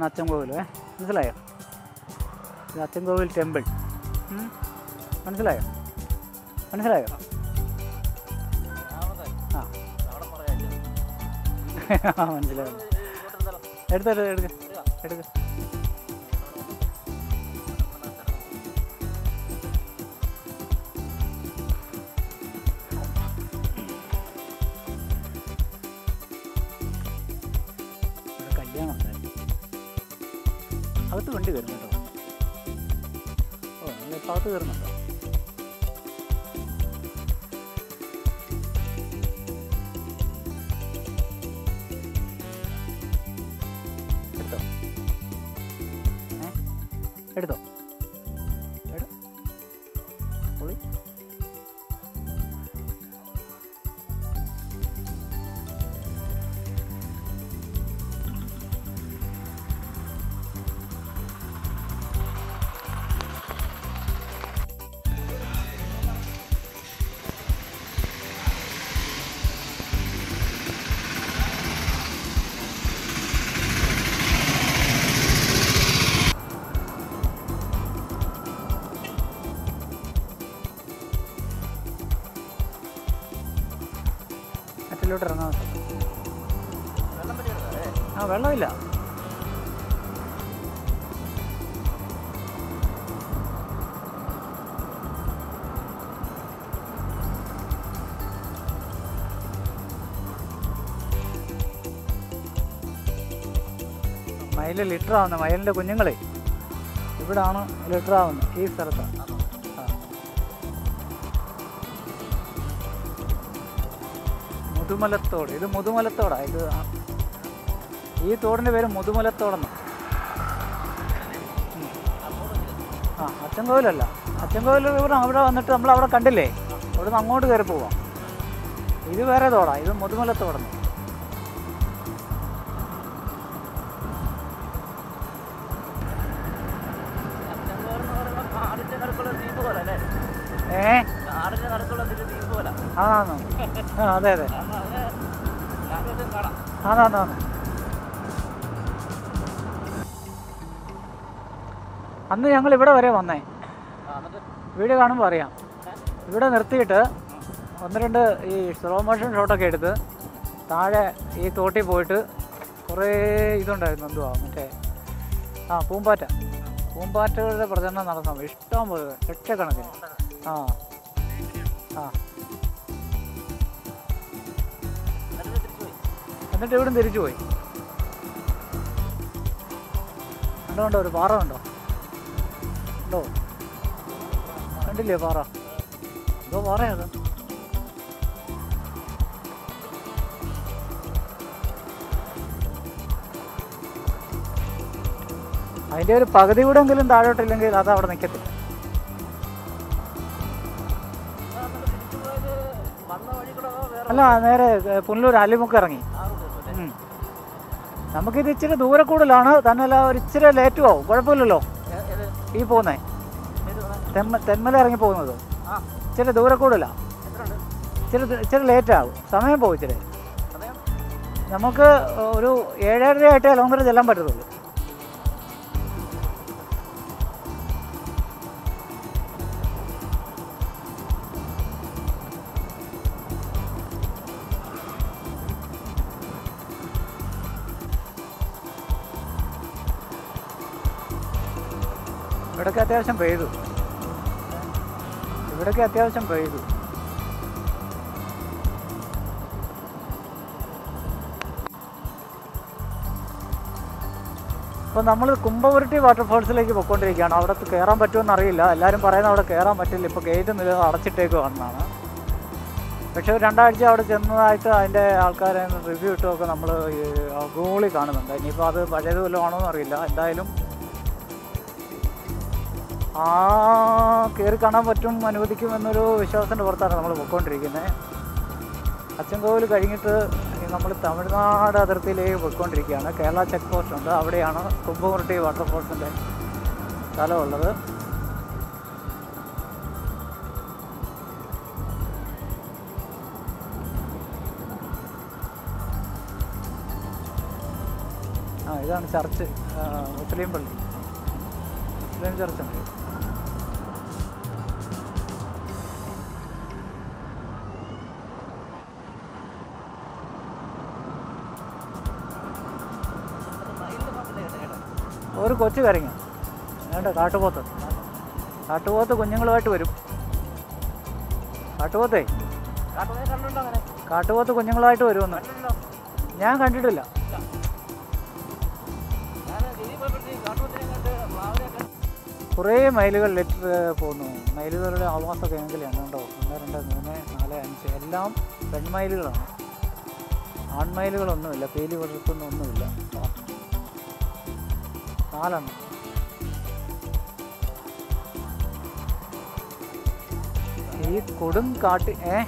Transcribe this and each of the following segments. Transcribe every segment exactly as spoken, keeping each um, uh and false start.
അച്ചൻകോവിൽ. ഏ മനസ്സിലായോ? ഇത് അച്ചൻകോവിൽ ടെമ്പിൾ. മനസ്സിലായോ? മനസ്സിലായോ? ആ മനസ്സിലായോ? എടുത്തെടുത്ത് എടുക്ക എടുക്ക കല്യാണം ഉണ്ടായിരുന്നു. അകത്ത് വണ്ടി കയറും കേട്ടോ. ഓ നിങ്ങളിപ്പോൾ അകത്ത് കയറുന്നുണ്ടോ? എടുത്തോ ഏ എടുത്തോ എട പൊളി. മറ്റിലോട്ട് ഇറങ്ങാൻ ആ വെള്ളമില്ല. മയിൽ ലിറ്റർ ആവുന്നത്, മയിലിൻ്റെ കുഞ്ഞുങ്ങളെ ഇവിടാണ് ലിറ്റർ ആവുന്നത്, ഈ സ്ഥലത്താണ്. മുതുമലത്തോട്, ഇത് മുതുമലത്തോടാണ്. ഇത് ഈ തോടിൻ്റെ പേര് മുതുമലത്തോടെന്ന്. ആ അച്ചൻകോവിലല്ല, അച്ചൻകോവിൽ ഇവിടെ അവിടെ വന്നിട്ട് നമ്മൾ അവിടെ കണ്ടില്ലേ, അവിടെ നിന്ന് അങ്ങോട്ട് കയറി പോവാം. ഇത് വേറെ തോടാണ്, ഇത് മുതുമലത്തോടെന്ന്. ഏ ആണോ? ആ അതെ അതെ ആണാണ്. അന്ന് ഞങ്ങൾ ഇവിടെ വരെ വന്നേ, വീഡിയോ കാണുമ്പോൾ അറിയാം. ഇവിടെ നിർത്തിയിട്ട് ഒന്ന് രണ്ട് ഈ സ്ലോ മോഷൻ ഷോട്ടൊക്കെ എടുത്ത് താഴെ ഈ തോട്ടിൽ പോയിട്ട് കുറേ ഇതുണ്ടായിരുന്നു, എന്തുവാ മറ്റേ ആ പൂമ്പാറ്റ, പൂമ്പാറ്റകളുടെ പ്രചരണം നടന്നു ഇഷ്ടം പോലെ, ലക്ഷക്കണക്കിന്. ആ ആ എന്നിട്ട് ഇവിടെ തിരിച്ചു പോയി. കണ്ടോ കണ്ടോ ഒരു പാറ കണ്ടോ ഉണ്ടോ? കണ്ടില്ലേ പാറ? എന്തോ പാറയത്? അതിൻ്റെ ഒരു പകുതി കൂടെ എങ്കിലും താഴോട്ടില്ലെങ്കിൽ അത് അവിടെ നിൽക്കത്തില്ല. അല്ല നേരെ പുനലൂർ അലിമുക്ക് ഇറങ്ങി. നമുക്കിത് ഇച്ചിരി ദൂരെ കൂടുതലാണ്, തന്നെയല്ല ഒരു ഇച്ചിരി ലേറ്റും ആവും, കുഴപ്പമില്ലല്ലോ. ഈ പോകുന്നേ തെമ്മ തെന്മല ഇറങ്ങി പോകുന്നത് ഇച്ചിരി ദൂരെ കൂടുതലാണ്, ഇച്ചിരി ഇച്ചിരി ലേറ്റാകും, സമയം പോകും ഇച്ചിരി. നമുക്ക് ഒരു ഏഴര ആയിട്ടേ ലോങ്ങര ചെല്ലാൻ പറ്റത്തുള്ളൂ. ഇവിടൊക്കെ അത്യാവശ്യം പെയ്തു, ഇവിടൊക്കെ അത്യാവശ്യം പെയ്തു. അപ്പോൾ നമ്മൾ കുമ്പകുരുട്ടി വാട്ടർഫോൾസിലേക്ക് പോയിക്കൊണ്ടിരിക്കുകയാണ്. അവിടെ കയറാൻ പറ്റുമെന്ന് അറിയില്ല, എല്ലാവരും പറയുന്നത് അവിടെ കയറാൻ പറ്റില്ല, ഇപ്പോൾ ഗേറ്റ് നില അടച്ചിട്ടേക്കുവാണെന്നാണ്. പക്ഷേ ഒരു രണ്ടാഴ്ച അവിടെ ചെന്നതായിട്ട് അതിൻ്റെ ആൾക്കാരെ റിവ്യൂ ഇട്ടുമൊക്കെ നമ്മൾ ഗൂഗിളിൽ കാണുന്നുണ്ട്. ഇനിയിപ്പോൾ അത് പഴയത് വല്ലതും ആണോ എന്നറിയില്ല. എന്തായാലും ആ കയറി കാണാൻ പറ്റും, അനുവദിക്കും എന്നൊരു വിശ്വാസത്തിൻ്റെ പുറത്താണ് നമ്മൾ പോയിക്കൊണ്ടിരിക്കുന്നത്. അച്ചൻകോവിൽ കഴിഞ്ഞിട്ട് നമ്മൾ തമിഴ്നാട് അതിർത്തിയിലേക്ക് പോയിക്കൊണ്ടിരിക്കുകയാണ്. കേരള ചെക്ക് പോസ്റ്റ് ഉണ്ട്, അവിടെയാണ് കുമ്പകുരുട്ടി വാട്ടർഫോൾസിൻ്റെ സ്ഥലമുള്ളത്. ആ ഇതാണ് ചർച്ച്, മുസ്ലിം പള്ളി, മുസ്ലിം ചർച്ചുണ്ട്. ഒരു കൊച്ചു കരങ്ങ വേണ്ട, കാട്ടുപോത്ത്. കാട്ടുപോത്ത് കുഞ്ഞുങ്ങളുമായിട്ട് വരും. കാട്ടുപോത്തേ കാട്ടുപോത്ത് കുഞ്ഞുങ്ങളായിട്ട് വരുമെന്ന് ഞാൻ കണ്ടിട്ടില്ല. കുറേ മയിലുകളിൽ പോകുന്നു. മയിലുകളുടെ ആവാസ കേന്ദ്രമാണ് കേട്ടോ. ഒന്ന് രണ്ട് മൂന്ന് നാല് അഞ്ച് എല്ലാം പെൺമയിലുകളാണ്. ആൺമയിലുകളൊന്നുമില്ല, പീലി വളർത്തുന്നൊന്നുമില്ല. നാലെണ്ണം. ഈ കൊടും കാട്ടി ഏ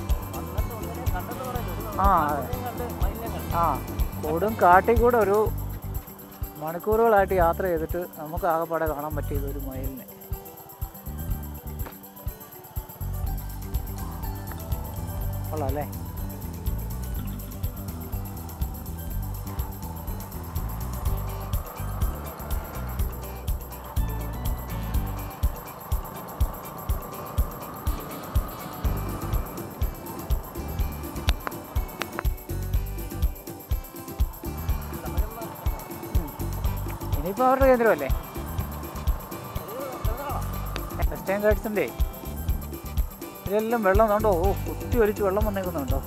ആ ആ കൊടും കാട്ടിൽ കൂടെ ഒരു മണിക്കൂറുകളായിട്ട് യാത്ര ചെയ്തിട്ട് നമുക്ക് ആകെപ്പാടെ കാണാൻ പറ്റിയത് ഒരു മയിലിനെ. കൊള്ളാം അല്ലേ? ഇനിയിപ്പോൾ അവരുടെ കേന്ദ്രമല്ലേ വെസ്റ്റേൺ ഗൈഡ്സിൻ്റെ. ഇതിലെല്ലാം വെള്ളം കണ്ടോ? ഓ, കുത്തി ഒലിച്ച് വെള്ളം വന്നേക്കുന്നുണ്ടോ?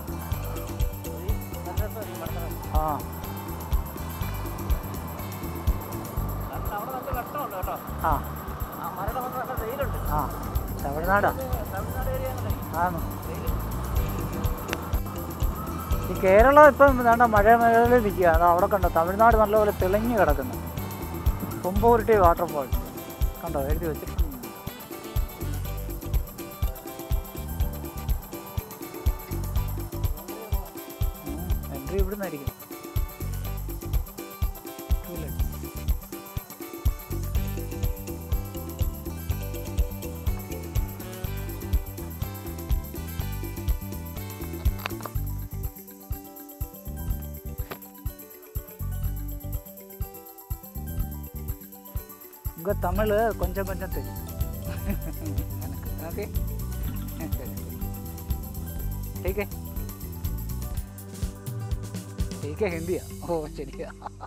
ആ ആ ആ തമിഴ്നാടാ ആണ്. ഈ കേരളം ഇപ്പം വേണ്ട മഴ മേഖലയിൽ നിൽക്കുക. അത് അവിടെ കണ്ടോ, തമിഴ്നാട് നല്ലപോലെ തെളിഞ്ഞ് കിടക്കുന്നു. കുമ്പൂരുട്ടി വാട്ടർഫോൾ കണ്ടോ, എഴുതി വെച്ചിട്ടുണ്ട്. എൻട്രി ഇവിടെ നിന്നായിരിക്കും. உங்கள் தமிழ் கொஞ்சம் கொஞ்சம் தெரியும் எனக்கு. ஓகே சரி ठीक है ठीक है हिंदी ओ चलिए.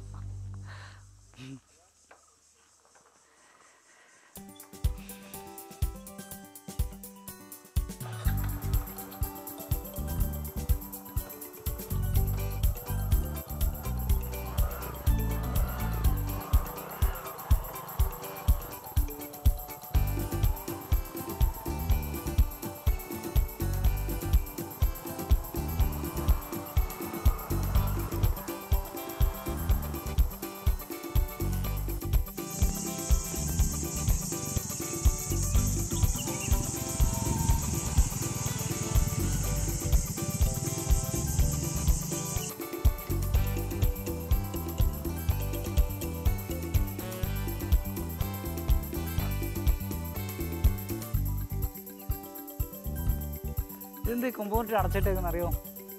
ഇതെന്ത് കുമ്പൂരിട്ട് അടച്ചിട്ടേക്കെന്ന് അറിയോ?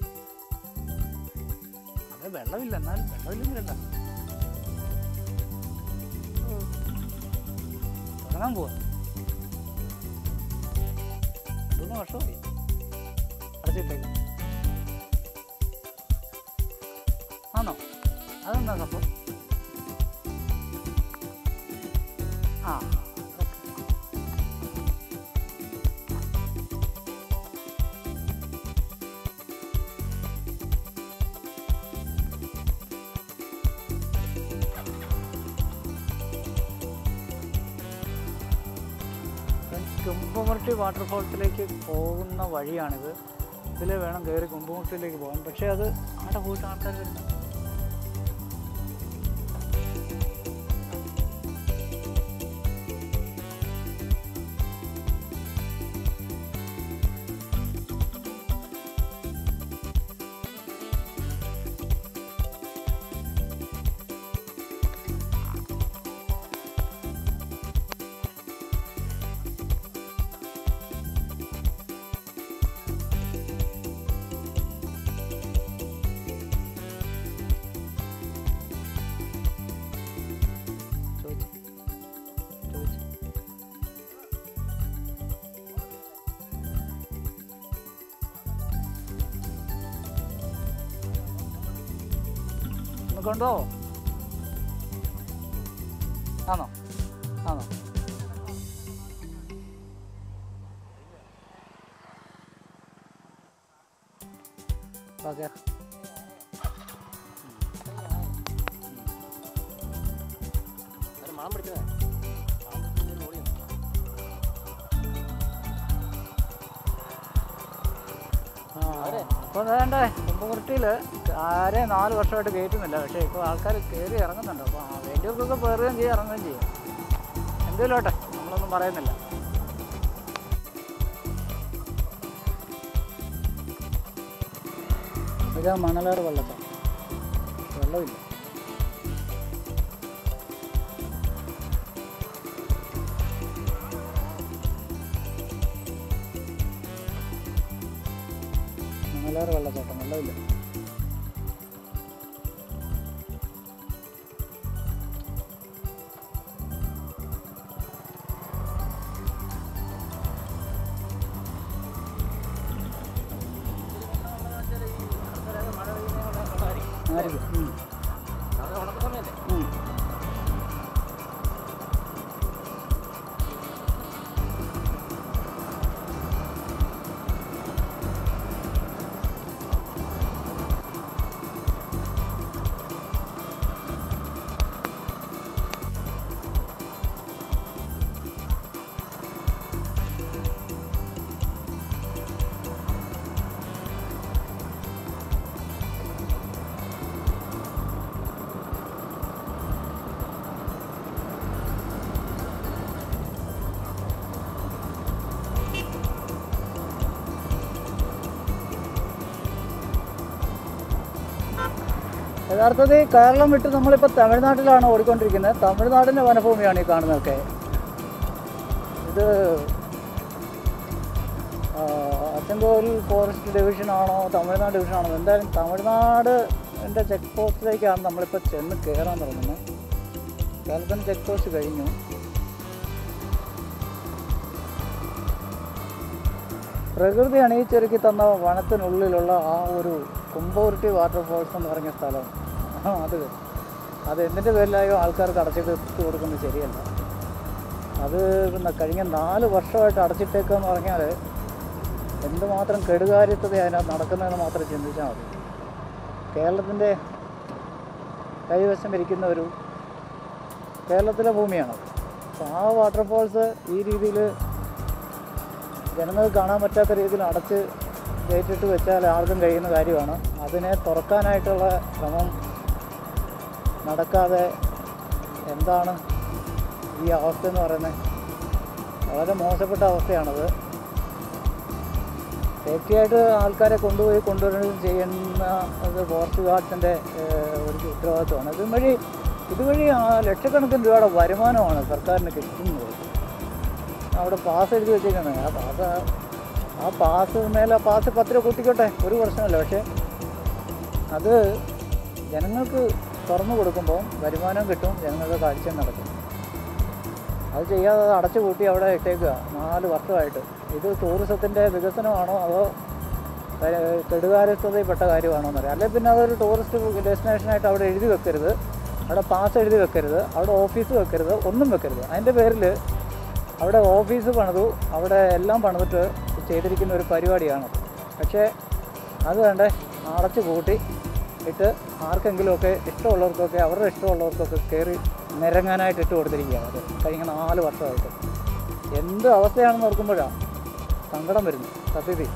അത് വെള്ളമില്ല, എന്നാൽ വെള്ളമില്ലെങ്കിലല്ല തുടങ്ങാൻ പോവാ. മൂന്ന് വർഷമായി അടച്ചിട്ടേക്ക്. ആണോ? അതെന്താ സംഭവം? ആ കുമ്പമുട്ടി വാട്ടർഫോൾസിലേക്ക് പോകുന്ന വഴിയാണിത്. ഇതിൽ വേണം കയറി കുമ്പമുട്ടിലേക്ക് പോകാൻ. പക്ഷേ അത് അവിടെ പോയിട്ട് ആൾക്കാർ വരുന്നു. കൊണ്ടുപോവോ? ആണോ ആണോ ഓക്കെ. മണം പിടിച്ചത് അപ്പോൾ വേണ്ടേ കുമ്പകുർത്തിയിൽ ആരെ നാല് വർഷമായിട്ട് കയറ്റുന്നില്ല. പക്ഷേ ഇപ്പോൾ ആൾക്കാർ കയറി ഇറങ്ങുന്നുണ്ട്. അപ്പോൾ വേണ്ടിയവർക്കൊക്കെ കയറുകയും ചെയ്യും ഇറങ്ങുകയും ചെയ്യും. എന്തെങ്കിലോട്ടെ, നമ്മളൊന്നും പറയുന്നില്ല. ഇതാ മണലാറ് വെള്ളത്താണ്, വെള്ളമില്ല. മണലാറ് വെള്ളച്ചാട്ടം, വെള്ളമില്ല. ആയിരിക്കും. യഥാർത്ഥത്തിൽ കേരളം വിട്ട് നമ്മളിപ്പോൾ തമിഴ്നാട്ടിലാണ് ഓടിക്കൊണ്ടിരിക്കുന്നത്. തമിഴ്നാടിൻ്റെ വനഭൂമിയാണ് ഈ കാണുന്നതൊക്കെ. ഇത് അച്ചൻകോവിൽ ഫോറസ്റ്റ് ഡിവിഷനാണോ തമിഴ്നാട് ഡിവിഷനാണോ, എന്തായാലും തമിഴ്നാട് എൻ്റെ ചെക്ക് പോസ്റ്റിലേക്കാണ് നമ്മളിപ്പോൾ ചെന്ന് കയറാൻ തുടങ്ങുന്നത്. കേരളത്തിൻ്റെ ചെക്ക് പോസ്റ്റ് കഴിഞ്ഞു. പ്രകൃതി അണിയിച്ചൊരുക്കി തന്ന വനത്തിനുള്ളിലുള്ള ആ ഒരു കുമ്പകുർത്തി വാട്ടർഫോൾസ് എന്ന് പറഞ്ഞ സ്ഥലം, അത് അത് എന്തിൻ്റെ പേരിലായോ ആൾക്കാർക്ക് അടച്ചിട്ട് കൊടുക്കുന്നത് ശരിയല്ല. അത് പിന്നെ കഴിഞ്ഞ നാല് വർഷമായിട്ട് അടച്ചിട്ടേക്കുക എന്ന് പറഞ്ഞാൽ എന്തുമാത്രം കെടുകാര്യസ്ഥത അതിനകത്ത് നടക്കുന്നതെന്ന് മാത്രം ചിന്തിച്ചാൽ മതി. കേരളത്തിൻ്റെ കൈവശം ഇരിക്കുന്ന ഒരു കേരളത്തിലെ ഭൂമിയാണത്. അപ്പോൾ ആ വാട്ടർഫോൾസ് ഈ രീതിയിൽ ജനങ്ങൾക്ക് കാണാൻ പറ്റാത്ത രീതിയിൽ അടച്ച് കയറ്റിട്ട് വെച്ചാൽ ആർക്കും കഴിയുന്ന കാര്യമാണ്. അതിനെ തുറക്കാനായിട്ടുള്ള ശ്രമം നടക്കാതെ എന്താണ് ഈ അവസ്ഥ എന്ന് പറയുന്നത്? വളരെ മോശപ്പെട്ട അവസ്ഥയാണത്. സേഫ്റ്റിയായിട്ട് ആൾക്കാരെ കൊണ്ടുപോയി കൊണ്ടുവരുന്നത് ചെയ്യുന്ന അത് ഫോറസ്റ്റ് ഗാർഡ്സിൻ്റെ ഒരു ഉത്തരവാദിത്വമാണ്. ഇതുവഴി ഇതുവഴി ലക്ഷക്കണക്കിന് രൂപയുടെ വരുമാനമാണ് സർക്കാരിന് കിട്ടുന്നത്. അവിടെ പാസ് എഴുതി വെച്ചേക്കുന്നത്, ആ പാസ് ആ പാസ് മേലെ ആ പാസ് പത്ത് രൂപ കൂട്ടിക്കോട്ടെ, ഒരു പ്രശ്നമല്ല. പക്ഷേ അത് ജനങ്ങൾക്ക് തുറന്നു കൊടുക്കുമ്പോൾ വരുമാനം കിട്ടും, ജനങ്ങൾക്ക് കാഴ്ച നടക്കും. അത് ചെയ്യാതെ അത് അടച്ചു കൂട്ടി അവിടെ ഇട്ടേക്കുക നാല് വർഷമായിട്ട്. ഇത് ടൂറിസത്തിൻ്റെ വികസനമാണോ അതോ കെടുകാര്യസ്ഥതയിൽപ്പെട്ട കാര്യമാണോ എന്നറിയാം. അല്ലെങ്കിൽ പിന്നെ അതൊരു ടൂറിസ്റ്റ് ഡെസ്റ്റിനേഷനായിട്ട് അവിടെ എഴുതി വെക്കരുത്, അവിടെ പാസ് എഴുതി വെക്കരുത്, അവിടെ ഓഫീസ് വെക്കരുത്, ഒന്നും വെക്കരുത്. അതിൻ്റെ പേരിൽ അവിടെ ഓഫീസ് പണിതു, അവിടെ എല്ലാം പണിതിട്ട് ചെയ്തിരിക്കുന്ന ഒരു പരിപാടിയാണ്. പക്ഷേ അത് വേണ്ടേ അടച്ചു കൂട്ടി ഇട്ട് ആർക്കെങ്കിലുമൊക്കെ ഇഷ്ടമുള്ളവർക്കൊക്കെ അവരുടെ ഇഷ്ടമുള്ളവർക്കൊക്കെ കയറി നിരങ്ങാനായിട്ട് ഇട്ട് കൊടുത്തിരിക്കുകയാണ്. അത് കഴിഞ്ഞ നാല് വർഷമായിട്ട് എന്ത് അവസ്ഥയാണെന്ന് ഓർക്കുമ്പോഴാണ് സങ്കടം വരുന്നു സത്യത്തിൽ.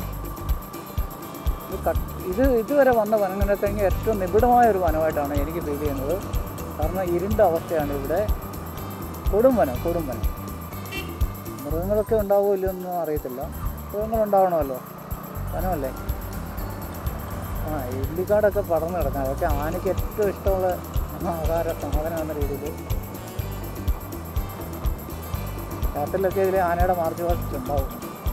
ഇത് ഇതുവരെ വന്ന വനങ്ങളെ കഴിഞ്ഞ് ഏറ്റവും നിബിഡമായ ഒരു വനമായിട്ടാണ് എനിക്ക് ഫീൽ ചെയ്യുന്നത്. കാരണം ഇരുണ്ട അവസ്ഥയാണ് ഇവിടെ. കൊടും വനം കൊടും വനം. മൃഗങ്ങളൊക്കെ ഉണ്ടാവുമോ ഇല്ലയൊന്നും അറിയത്തില്ല. മൃഗങ്ങളുണ്ടാവണമല്ലോ, വനമല്ലേ. ആ ഇല്ലിക്കാടൊക്കെ പടർന്നു കിടക്കാം. അതൊക്കെ ആനയ്ക്ക് ഏറ്റവും ഇഷ്ടമുള്ള ആഹാര സാധനം എന്ന രീതിയിൽ രാത്രിയിലൊക്കെ ഇതിൽ ആനയുടെ മാർച്ച് പാസ്റ്റ് ഉണ്ടാവും.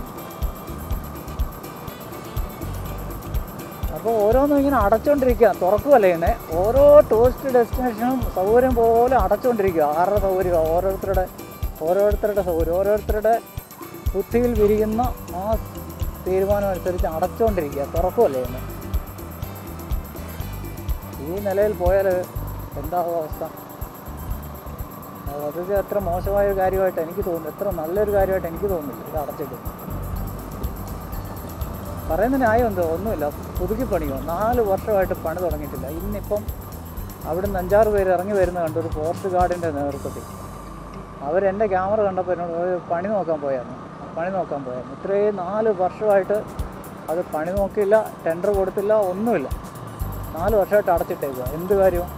അപ്പോൾ ഓരോന്നും ഇങ്ങനെ അടച്ചുകൊണ്ടിരിക്കുക, തുറക്കുകയല്ലേ ഇങ്ങനെ. ഓരോ ടൂറിസ്റ്റ് ഡെസ്റ്റിനേഷനും സൗകര്യം പോലെ അടച്ചുകൊണ്ടിരിക്കുക. ആരുടെ സൗകര്യം, ഓരോരുത്തരുടെ ഓരോരുത്തരുടെ സൗകര്യം, ഓരോരുത്തരുടെ ബുദ്ധിയിൽ വിരിയുന്ന ആ തീരുമാനം അനുസരിച്ച് അടച്ചുകൊണ്ടിരിക്കുക, തുറക്കുകയല്ലേ ഇങ്ങനെ. ഈ നിലയിൽ പോയാൽ എന്താവും അവസ്ഥ? അത് എത്ര മോശമായ ഒരു കാര്യമായിട്ട് എനിക്ക് തോന്നുന്നു, എത്ര നല്ലൊരു കാര്യമായിട്ട് എനിക്ക് തോന്നുന്നില്ല ഇത് അടച്ചിട്ട്. പറയുന്ന ന്യായം എന്തോ ഒന്നുമില്ല. പുതുക്കി പണിയോ? നാല് വർഷമായിട്ട് പണി തുടങ്ങിയിട്ടില്ല. ഇന്നിപ്പം അവിടുന്ന് അഞ്ചാറ് പേര് ഇറങ്ങി വരുന്ന കണ്ടു, ഒരു ഫോറസ്റ്റ് ഗാർഡിൻ്റെ നേതൃത്വത്തിൽ. അവരെൻ്റെ ക്യാമറ കണ്ടപ്പോൾ എന്നോട് പണി നോക്കാൻ പോയായിരുന്നു പണി നോക്കാൻ പോയായിരുന്നു ഇത്രയും നാല് വർഷമായിട്ട് അത് പണി നോക്കിയില്ല, ടെൻഡർ കൊടുത്തില്ല, ഒന്നുമില്ല. നാല് വർഷമായിട്ട് അടച്ചിട്ടേക്കുക. എന്ത് കാര്യവും?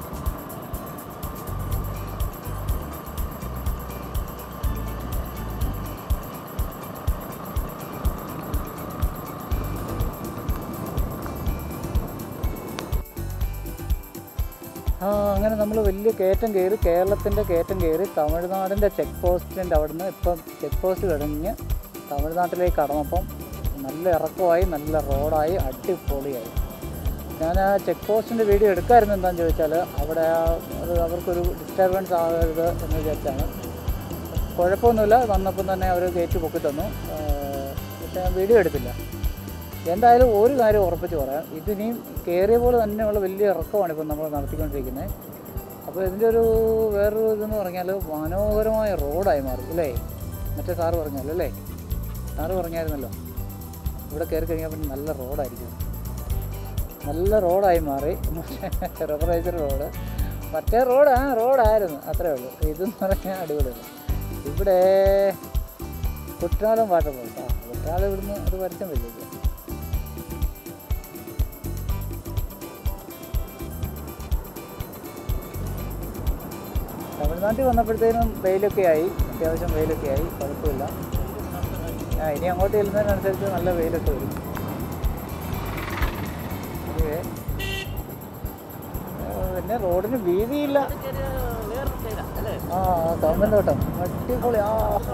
ആ അങ്ങനെ നമ്മൾ വലിയ കയറ്റം കയറി, കേരളത്തിൻ്റെ കയറ്റം കയറി തമിഴ്നാടിൻ്റെ ചെക്ക് പോസ്റ്റിൻ്റെ അവിടെ നിന്ന് ഇപ്പം ചെക്ക് പോസ്റ്റ് കഴിഞ്ഞ് തമിഴ്നാട്ടിലേക്ക് കടന്നപ്പം നല്ല ഇറക്കമായി, നല്ല റോഡായി, അടിപൊളിയായി. ഞാൻ ആ ചെക്ക് പോസ്റ്റിൻ്റെ വീഡിയോ എടുക്കാമായിരുന്നു. എന്താണെന്ന് ചോദിച്ചാൽ അവിടെ അത് അവർക്കൊരു ഡിസ്റ്റർബൻസ് ആകരുത് എന്ന് വിചാരിച്ചാണ്. കുഴപ്പമൊന്നുമില്ല, വന്നപ്പം തന്നെ അവർ കയറ്റി പൊക്കി തന്നു. പക്ഷേ ഞാൻ വീഡിയോ എടുത്തില്ല. എന്തായാലും ഒരു കാര്യം ഉറപ്പിച്ച് പറയാം, ഇതിനിയും കയറിയ പോലെ തന്നെയുള്ള വലിയ ഇറക്കമാണ് ഇപ്പം നമ്മൾ നടത്തിക്കൊണ്ടിരിക്കുന്നത്. അപ്പോൾ ഇതിൻ്റെ ഒരു വേറൊരു ഇതെന്ന് പറഞ്ഞാൽ മനോഹരമായ റോഡായി മാറി അല്ലേ? മറ്റേ സാറ് പറഞ്ഞല്ലോ അല്ലേ? സാറ് പറഞ്ഞായിരുന്നല്ലോ ഇവിടെ കയറി കഴിഞ്ഞാൽ പിന്നെ നല്ല റോഡായിരിക്കും. നല്ല റോഡായി മാറി. റബ്ബറൈസർ റോഡ്. മറ്റേ റോഡ് ആ റോഡായിരുന്നു, അത്രേ ഉള്ളൂ. ഇതെന്ന് പറഞ്ഞാൽ അടിപൊളിയാണ്. ഇവിടെ കുട്ടനാടൻ വാട്ടർ ഫോൾസ്. ആ കുട്ടനാട് ഇവിടുന്ന് അത് വരച്ചാൽ വലിയ തമിഴ്നാട്ടിൽ വന്നപ്പോഴത്തേനും വെയിലൊക്കെ ആയി, അത്യാവശ്യം വെയിലൊക്കെ ആയി, കുഴപ്പമില്ല. ആ ഇനി അങ്ങോട്ട് ചെല്ലുന്നതിനനുസരിച്ച് നല്ല വെയിലൊക്കെ വരും. പിന്നെ റോഡിന് വീതിയില്ല. ആ ഗവൺമെൻറ് തോട്ടം അടിപൊളി. ആ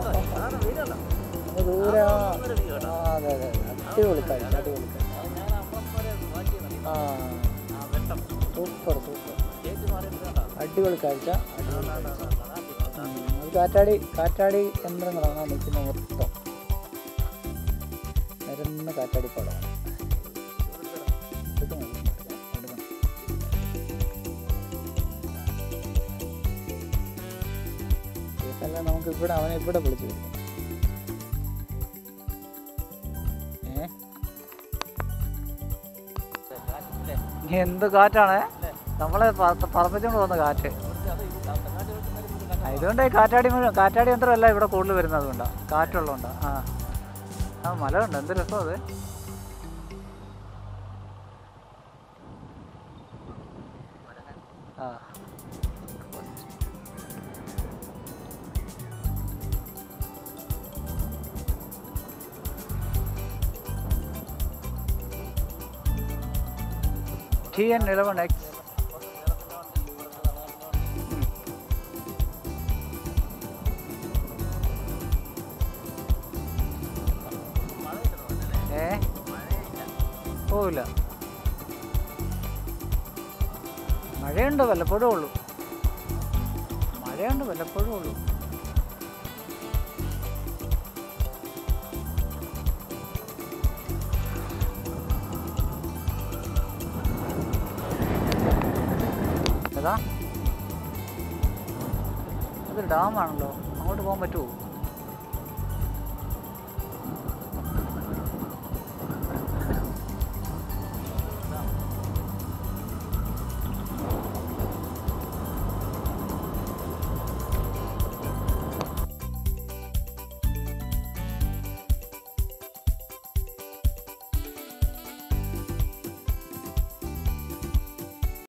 ദൂരെ. ആ അതെ അതെ അടിപൊളി കാഴ്ച, അടിപൊളി കാഴ്ച. ആ സൂപ്പർ സൂപ്പർ അടിപൊളി കാഴ്ച. അത് കാറ്റാടി കാറ്റാടി യന്ത്രങ്ങളാണ് നിൽക്കുന്ന മൊത്തം. നിരന്ന കാറ്റാടിപ്പാടാണ്. കേസല്ല നമുക്ക് ഇവിടെ അവനെ ഇവിടെ വിളിച്ചു വരും. ഏ എന്ത് കാറ്റാണ് നമ്മളെ പറപ്പിച്ചുകൊണ്ട് പോകുന്ന കാറ്റ്. ഇതുകൊണ്ട് കാറ്റാടി കാറ്റാടി യന്ത്രമല്ല ഇവിടെ കൂടുതൽ വരുന്നത്. അതുകൊണ്ടാണ്, കാറ്റുള്ളതുകൊണ്ടാണ്. ആ ആ മല ഉണ്ട്, എന്ത് രസം അത്. ആ ടി എൻ ഇലവൻ എക്സ്. ഏ പോവില്ല. മഴയുണ്ട്, വല്ലപ്പോഴും ഉള്ളൂ. മഴയുണ്ട്, വല്ലപ്പോഴും ഉള്ളൂ. ഏതാ? അതൊരു ഡാമാണല്ലോ, അങ്ങോട്ട് പോകാൻ പറ്റുമോ?